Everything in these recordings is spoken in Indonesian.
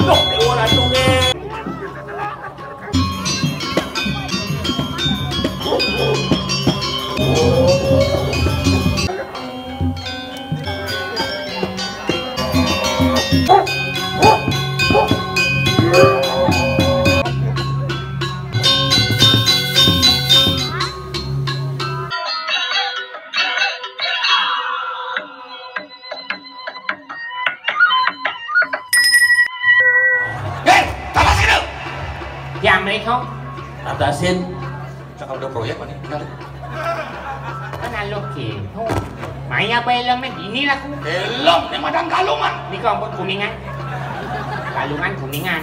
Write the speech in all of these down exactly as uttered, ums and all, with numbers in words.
Untuk dewa ratunge. Jam đấy không? Atasin. Cakap udah proyek mana? Benar. Kan alok ke. Oh. Maya apa elem ini lah aku. Elem, yang madang kalungan. Ini kau buat kuningan. Kalungan kuningan.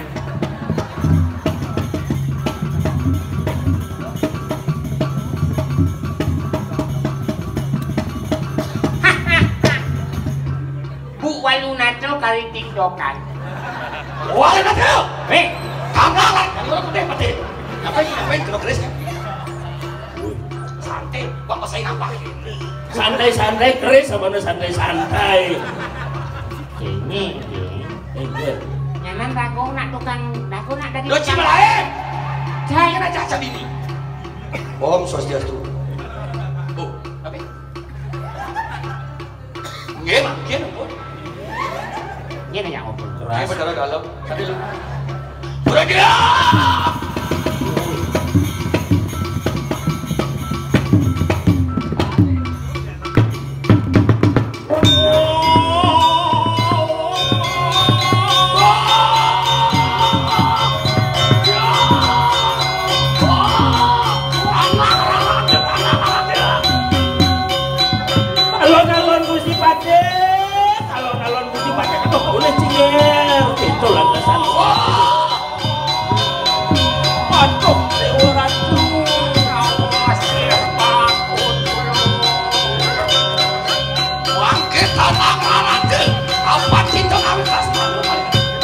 Bu Walunatro kali tiktokan. Walunatro. Eh, kamlangan. Kalau aku deh mati. Ngapain ngapain kena kerisnya? Santai, bapak saya nampak ini. Santai-santai keris sama santai-santai. Ini, ini. Nyanan ragu nak tukang, ragu nak dari. Lo cima lain. Saya kena cacat ini. Om Swastiastu. Oh, apa? Gimana? Gimana pun? Gimana yang opun? Keras. Gimana dalam? Tadi lu. Udah dia. Itu landasan. Aduh, dewa ratu. Awas ya, pakun Wangke tanang larangke. Apa cinta kami kelas malu malu.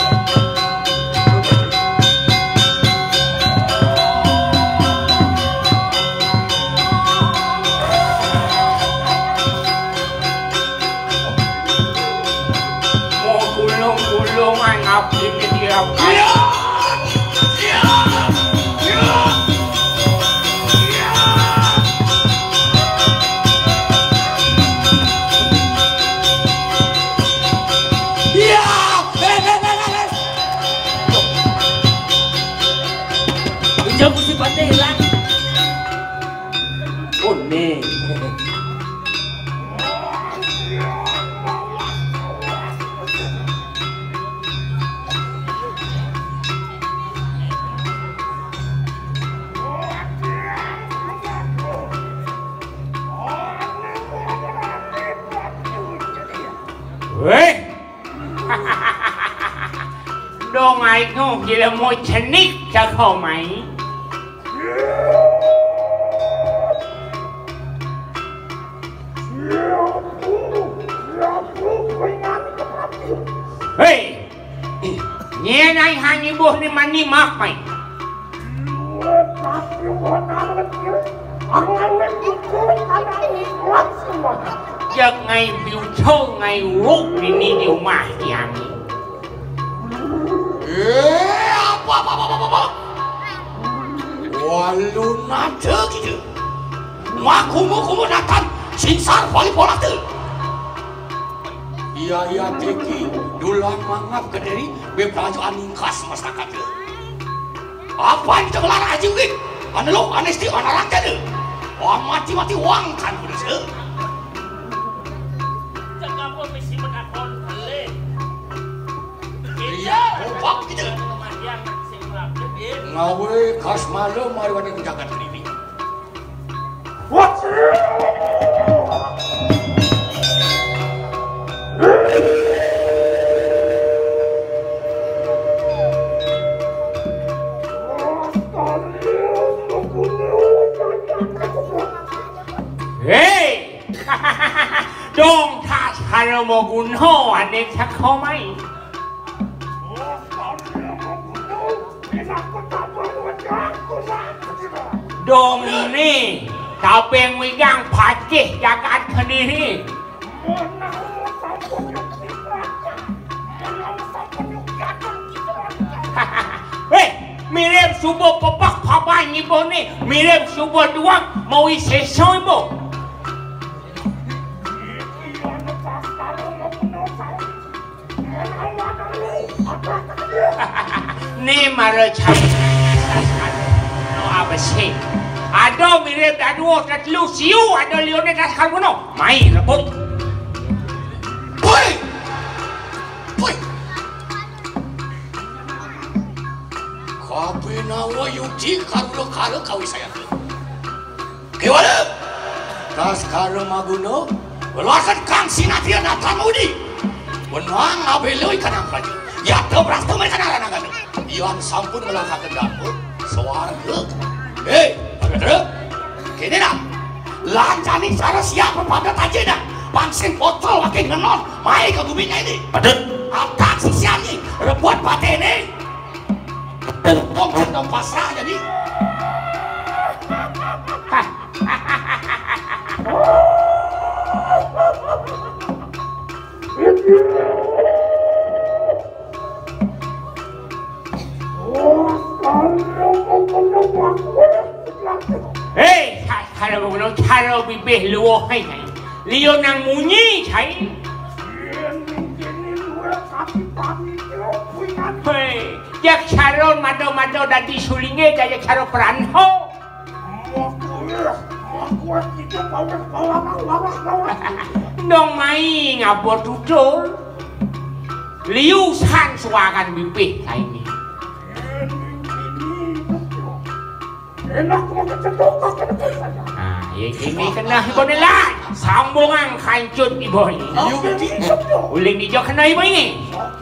Mau gulung-gulungan ngapain dia kan? Iya, iya, iya, iya. Iya, eh, eh, eh, eh. Ujang kursi pantai hilang. Oh nih. Weh, dong ai nó gila mau cenik cak kau mai. Hei, nye nai hani boh ni mani mak mai. Giấc ngày biểu châu ngày rút đi đi điều mà chàng. Eh, apa apa apa apa apa. Walunatro gitu. Makumu kumu natan sinsar volleyball tu. Iya iya teki dulang mangap ke dari bebelaju aningkas masyarakat tu. Apa yang kita kelar aja mungkin? Ane lo anesti anak rakyat tu. Wah mati mati wang kan bener sih. Iya, opak gitu. Ngawe khas malam mari wani menjaga diri. What? Hey, dong tas kalau mau gunho adik cak kau mai. Dong ini tapeng wigang pacih jagat sendiri. mirip subuh pepak pabai ni bo ni mirip subuh duang mau isesoi bo ni mara cai no apa sih ada mirip dua kat lu siu ada lione kat kamu no mai rebut woi woi kape nawa yuti karulo karo kawi saya kewala tas karo maguno walakan kang sinatia natan mudi wenang abeloi kanang praja ya tebras tu mereka nara naga yang sampun melangkahkan dapur suara hei ada kini nak lancani cara siapa pada tajena pangsin botol wakil ngenon mai ke gubinya ini Padat. apa sisian ni rebuat pate ini om sedang pasrah jadi hei kalau begitu cara bibih luo hai hai Leo nang munyi cai hei jak cara mado-mado dadi sulinge jak cara peranho dong mai ngabot dudul Liu san suakan bibih cai ni ah, ini kena ibu ni lah sambungan kancut ibu ni uling ni jauh kena ibu ni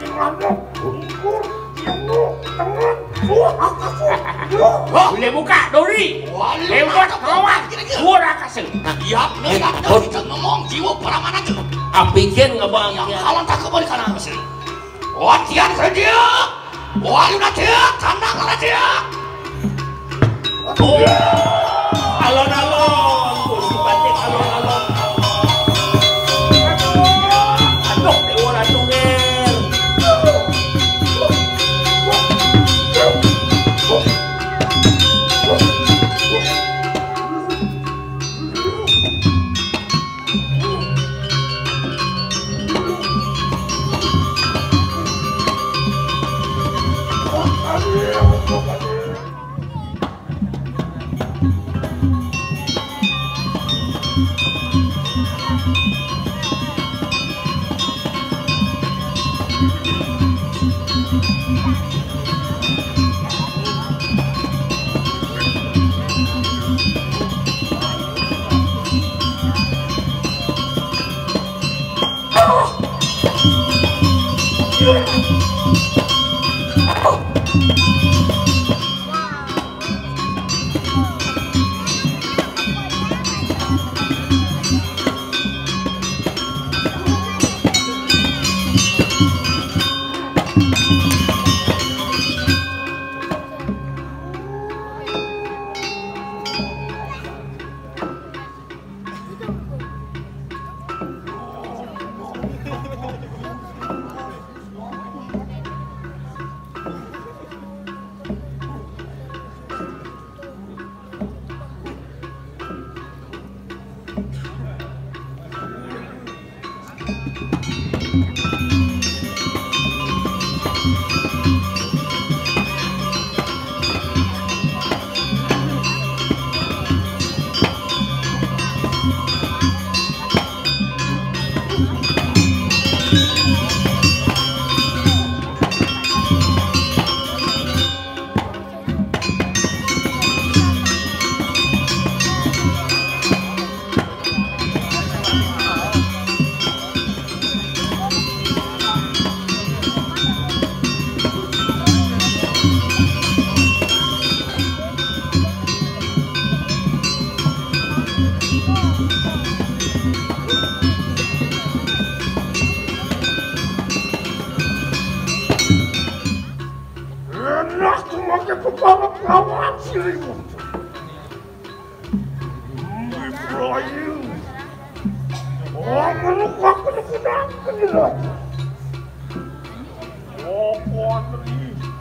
boleh buka dori lewat kawan suara kasih ya nak kita ngomong jiwa peraman aja Apikin ngebang. yang kawan tak kembali kanan kasih watian kerja walu dia tandang dia Oh, alon-alon, kursi batik alon-alon. Aduh, dewa ratungir.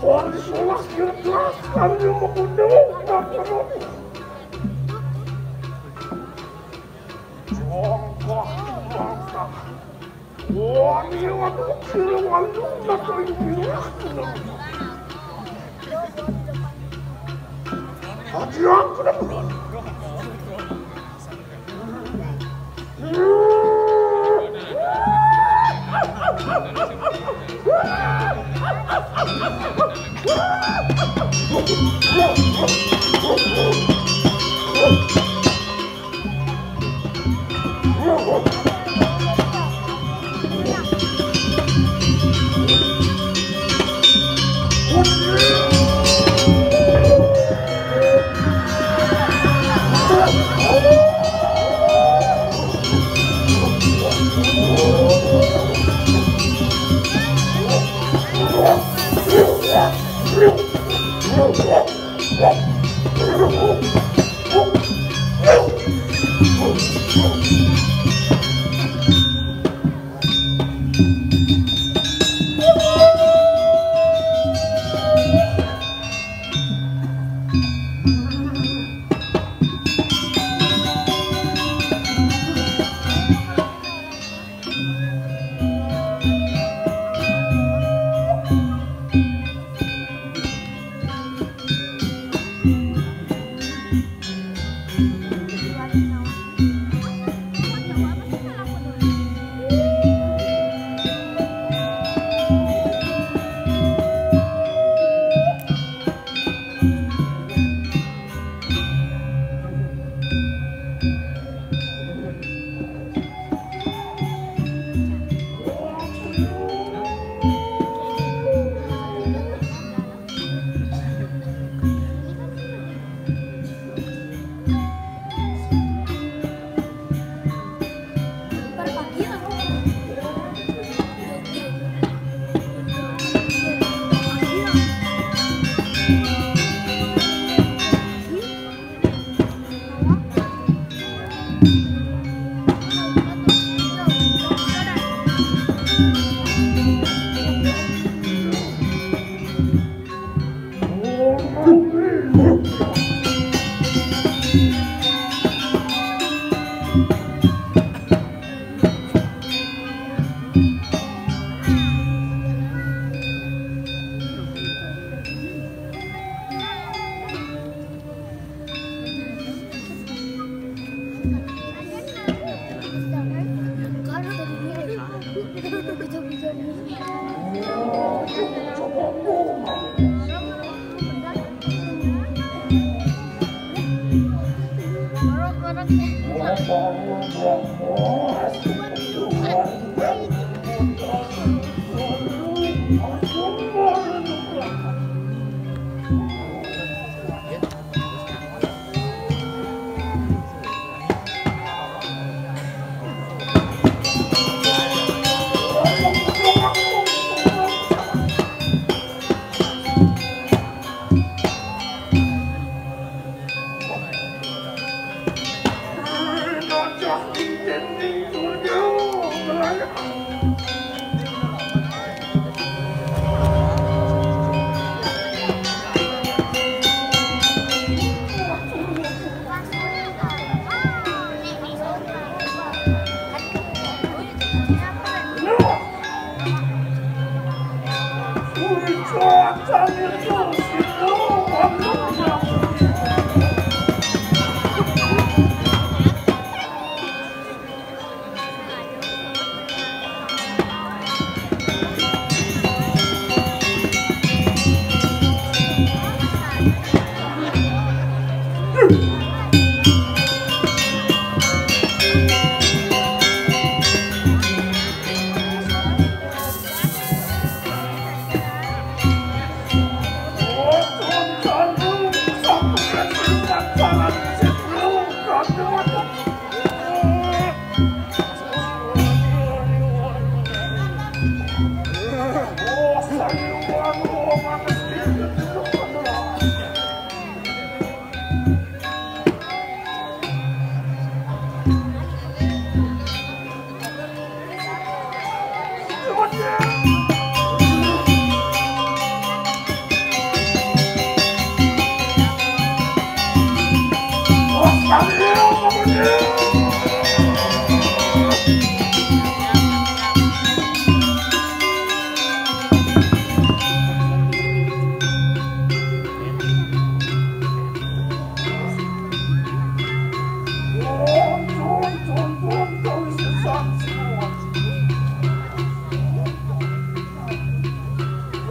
Hãy subscribe cho kênh Ghiền Mì Gõ để không bỏ lỡ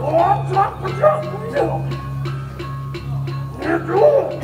我怎么不这样？你给我！